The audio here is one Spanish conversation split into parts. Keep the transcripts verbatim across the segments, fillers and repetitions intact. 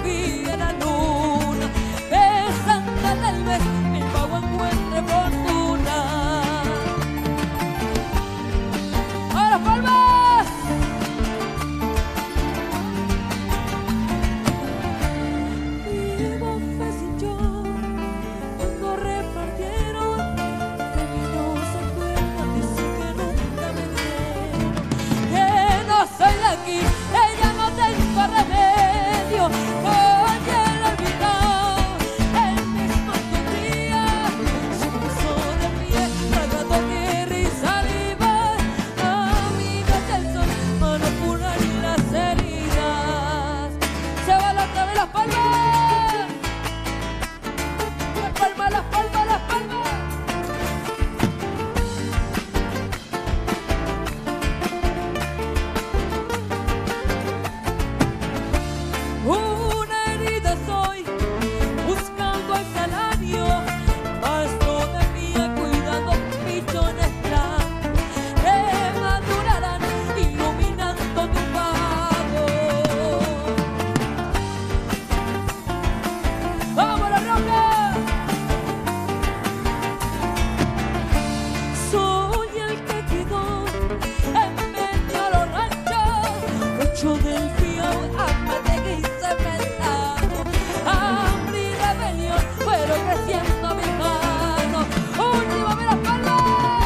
vi en la luna, pensando tal vez mi pago encuentre fortuna. ¡Ahora palmas! Mi bofe sin yo, cuando repartieron, de mí no se acuerdan, dicen que nunca me vieron, que no soy de aquí, ella no tengo remedio. Oye, el olvidado, el mismo que un día se puso de pie, tragando tierra y saliva, amigas del sol, mano pura y las heridas. Se va la otra vez las palmas, las palmas, las palmas, las palmas. Una herida soy, buscando el salario, más todavía cuidando pichones blancos que madurarán iluminando mi pago. ¡Vamos, La Rioja! Soy el que quedó en medio de los ranchos, ocho del fiao, amate y cementario, hambre y rebelión fueron creciendo mis manos. Última vez las palmas.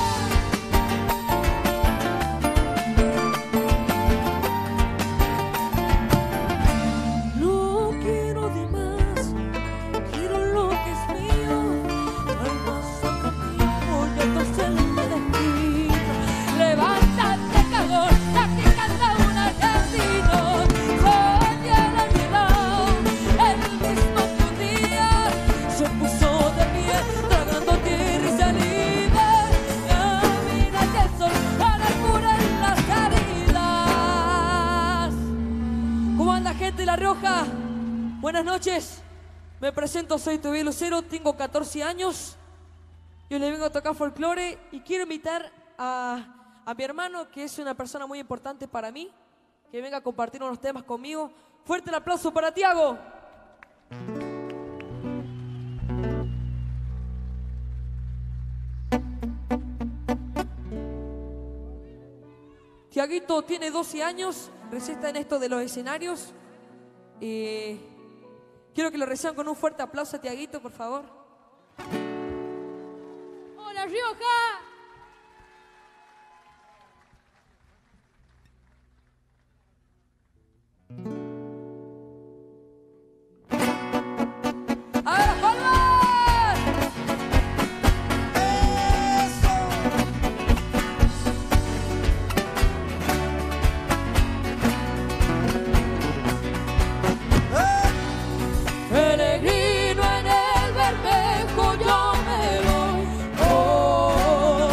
No quiero de más, quiero lo que es mío. Almozo conmigo y entonces me despido. Levántate, cagón, aquí canta un argentino. Soy el olvidado, el mismo que un día se puso de pie, tragando tierra y saliva. Camina hacia el sol para curar las heridas. ¿Cómo anda, gente de La Rioja? Buenas noches. Me presento, soy Tobias Lucero, tengo catorce años. Yo le vengo a tocar folclore y quiero invitar a, a mi hermano, que es una persona muy importante para mí, que venga a compartir unos temas conmigo. Fuerte el aplauso para Tiago. Tiaguito tiene doce años, recién está en esto de los escenarios. Eh, quiero que lo reciban con un fuerte aplauso a Tiaguito, por favor. ¡Hola, Rioja! ¡Ahora, palmas! Peregrino en el Bermejo yo me voy. Oh,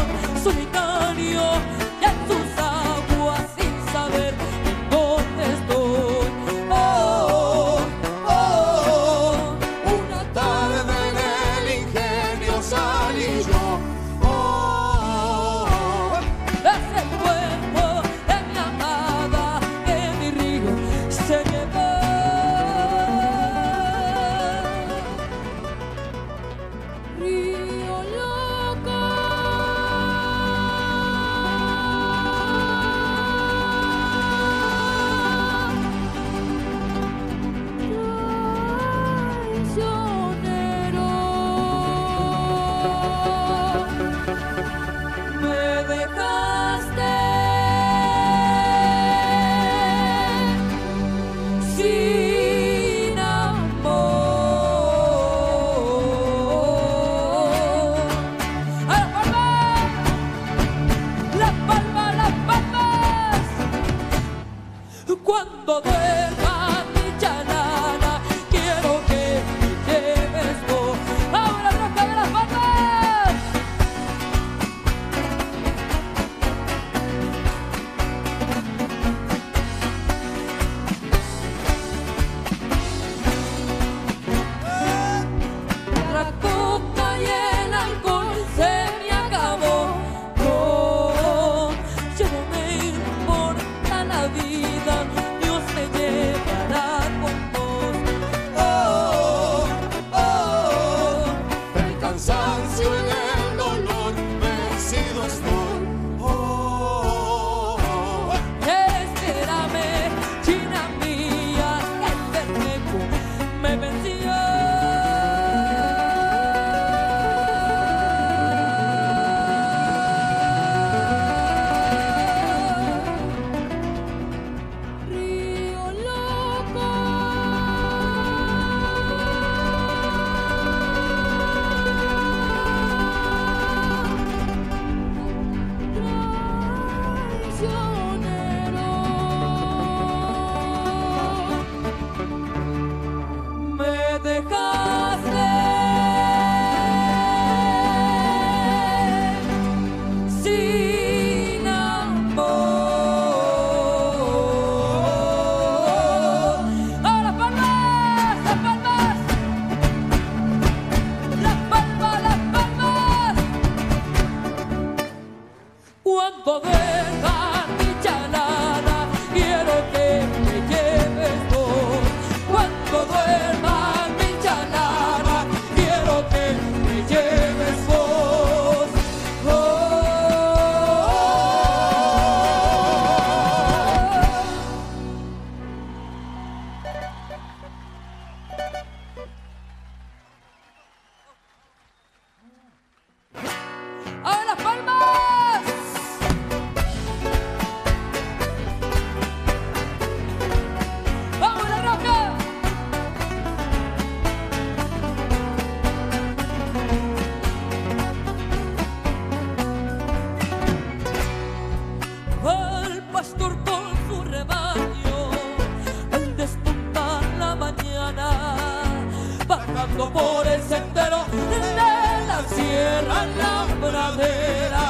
caminando por el sendero de la sierra en la pradera.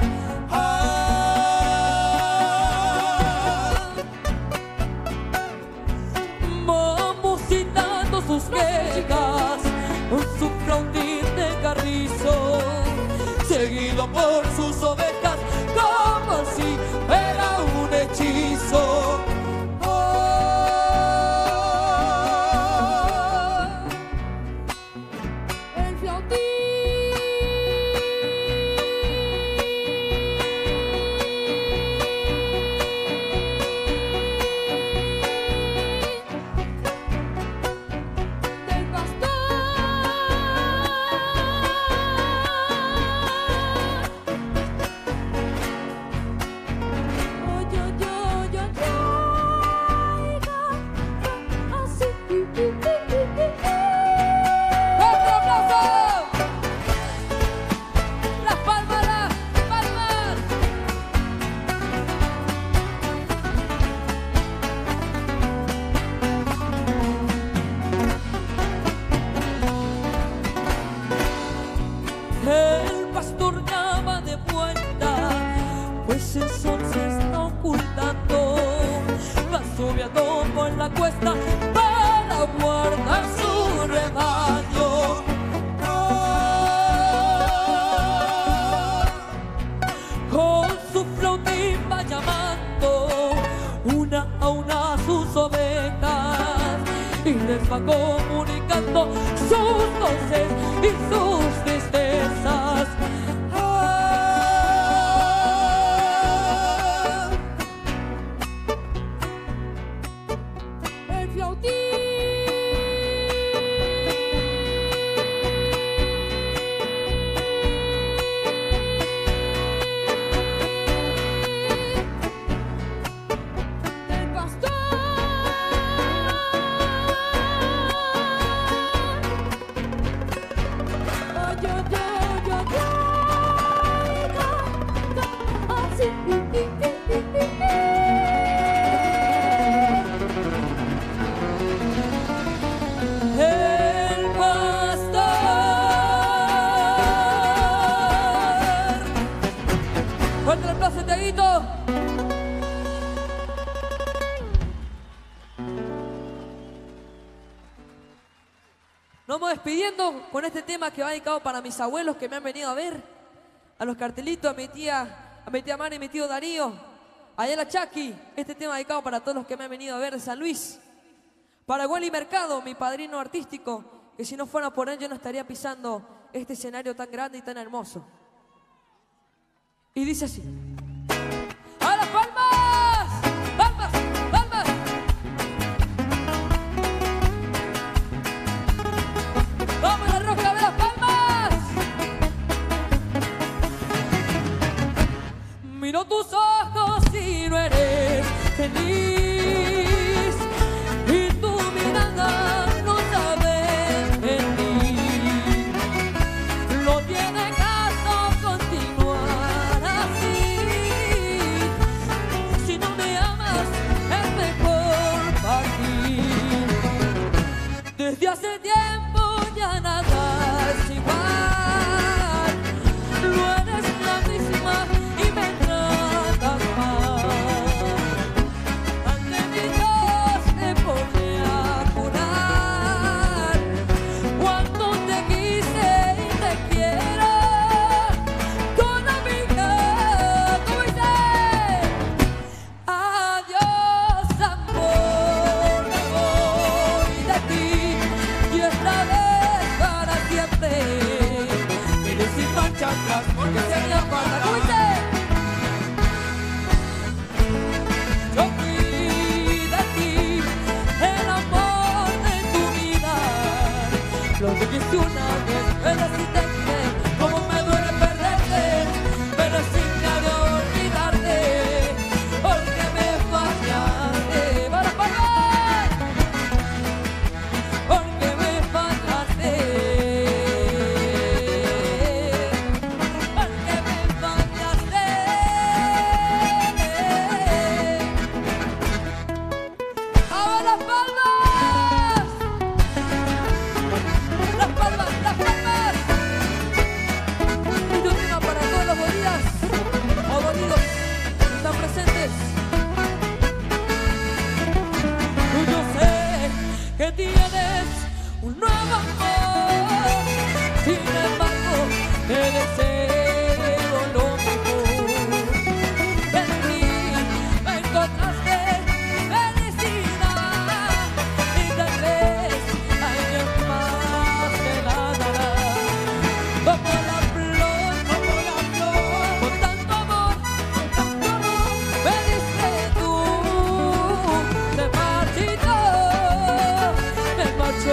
Ah, musitando sus quejas con su flautín de carrizo, seguido por sus ovejas como si fuera un hechizo. El pastor llama de vuelta, pues el sol se está ocultando, va subiendo por la cuesta para guardar su rebaño. Ah, con su flautín va llamando una a una a sus ovejas y les va comunicando sus voces y sus tristezas. Ah, el flautín. El pastor. El pastor. Fuerte el aplauso, Tiaguito. Nos vamos despidiendo con este tema que va dedicado para mis abuelos que me han venido a ver, a los cartelitos, a mi tía, a mi tía Mari y mi tío Darío, allá la Chaki. Este tema dedicado para todos los que me han venido a ver de San Luis. Para Wally Mercado, mi padrino artístico, que si no fuera por él yo no estaría pisando este escenario tan grande y tan hermoso. Y dice así. ¡A las palmas! ¡Palmas! ¡Palmas! ¡Vamos a la roca de las palmas! Miro tus ojos y no eres feliz, y tu mirada no sabe mentir. No tiene caso continuar así. Si no me amas es mejor partir. Desde hace tiempo ya nada es igual. No eres la misma y me tratas mal. Ante mi Dios te pone a jurar cuánto te quise y te quiero. Con amiga, como dice, adiós amor, me voy de ti y esta vez para siempre. Pero sin marcha atrás porque sería falta, como dice. Yo fui de ti, el amor de tu vida. Lo dijiste una vez, pero si te quedé, como me duele perderte, pero sin nada olvidarte, porque me fallaste. ¡Para pagar! Porque me fallaste. Porque me fallaste. ¡A las palmas! ¡Las un nuevo amor. Sin embargo, te deseo lo mejor. En mí me encontraste felicidad y tal vez alguien más te la dará. Como la flor, como la flor, con tanto amor, con tanto amor, me diste tú, se marchitó, me marchó,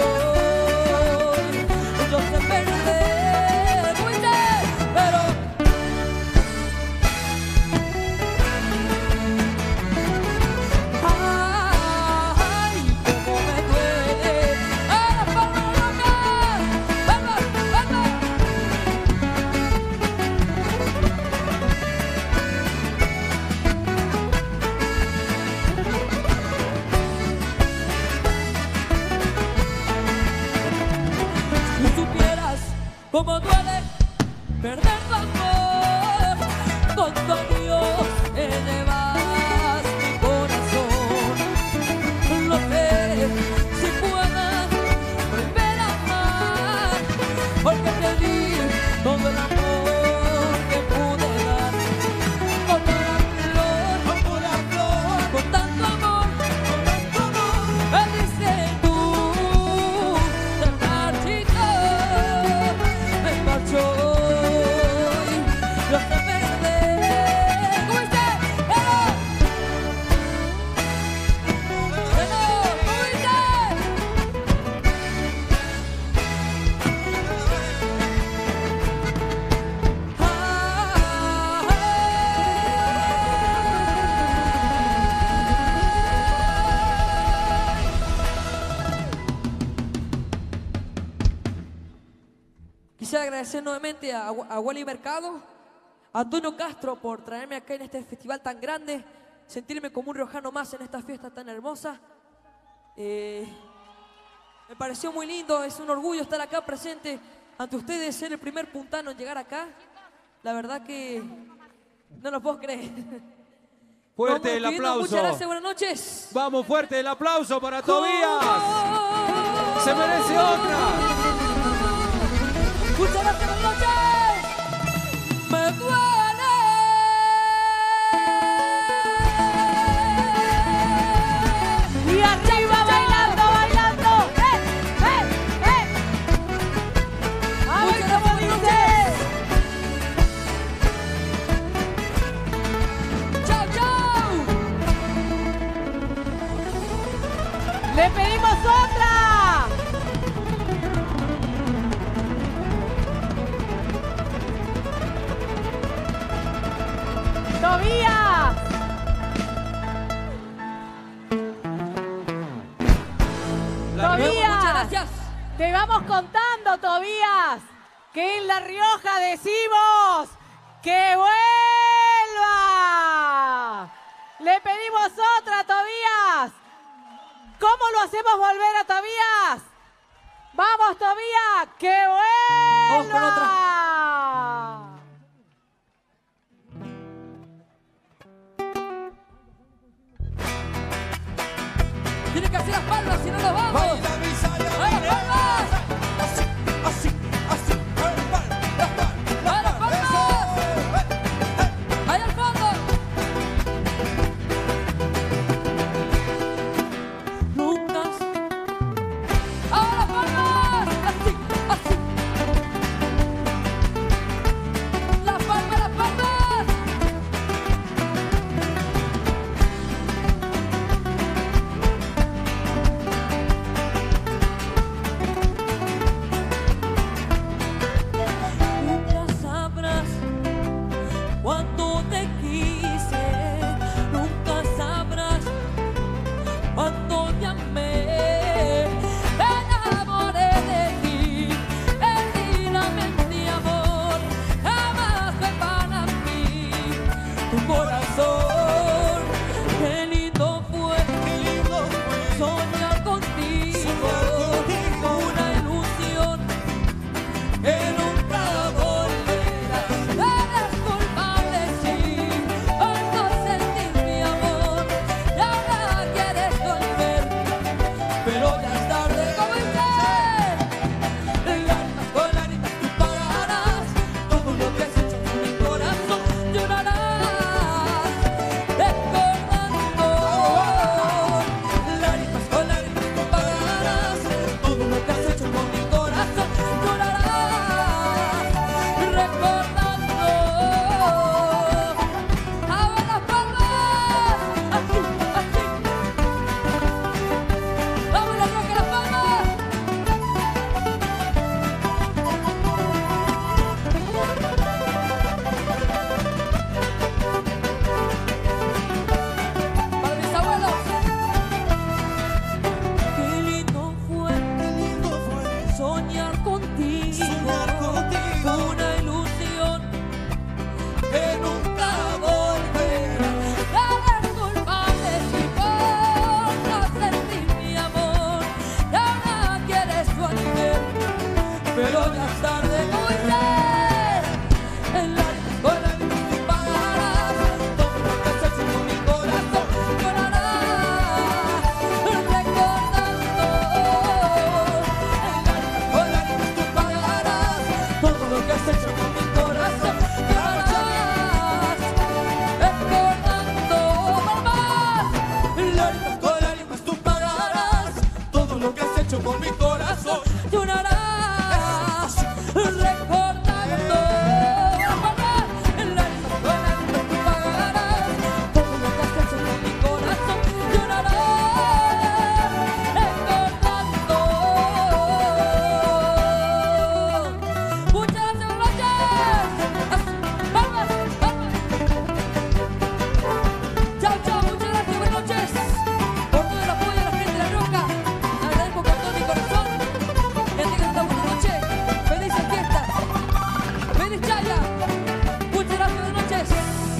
yo sé perder, fuiste, pero ay, cómo me duele, a la palma loca, palma, palma. Si supieras cómo duele perder tu amor, con tu adiós te llevas mi corazón. No sé si pueda volver a amar, porque te di todo el amor que pude dar. Como la flor, como la flor, con tanto amor, con tanto amor, me diste tú, te marchitó, me marchó, yo sé perder, ¿cómo dice? Pero, pero, ¿cómo dice? Quisiera agradecer nuevamente a, a Wally Mercado, a Antonio Castro por traerme acá en este festival tan grande, sentirme como un riojano más en esta fiesta tan hermosa. Eh, me pareció muy lindo, es un orgullo estar acá presente ante ustedes, ser el primer puntano en llegar acá. La verdad que no lo puedo creer. Fuerte Vamos el despidiendo. aplauso. Muchas gracias, buenas noches. Vamos, fuerte el aplauso para Tobías. ¿Cómo? Se merece otra. Muchas gracias, buenas noches. Me duele. Y arriba bailando, bailando. ¡Eh, eh, eh! A ver Muchas cómo gracias, dice. Chao, chao. ¡Le pedimos otra! ¡Tobías! La Tobías. Rioja. Muchas gracias. Te vamos contando, Tobías, que en La Rioja decimos que vuelva. Le pedimos otra, Tobías. ¿Cómo lo hacemos volver a Tobías? Vamos, Tobías, que vuelva. Vamos con otra. Tiene que hacer las palmas, si no nos vamos. ¡Ay, las palmas! Así, así, así. ¡Ay, las palmas! ¡Ay, las palmas! ¡Ahí al fondo! Lucas. ¡Ahora las palmas! Así, así. corazón. Llorarás recordando la escuela que tú pagarás. Todo lo que has hecho con mi corazón. Llorarás recordando. Muchas gracias. Palmas, palmas. Chao, chao, muchas gracias, buenas noches. Por todo el apoyo a la gente de La Roca. Agradezco con todo mi corazón. Que tengan una buena noche. Felices fiestas. Feliz Chaya. Muchas gracias, buenas noches.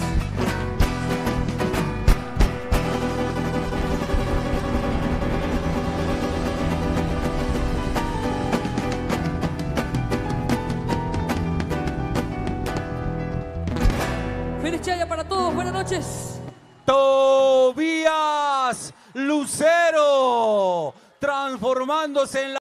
Feliz Chaya para todos, buenas noches. Tobías Lucero, transformándose en la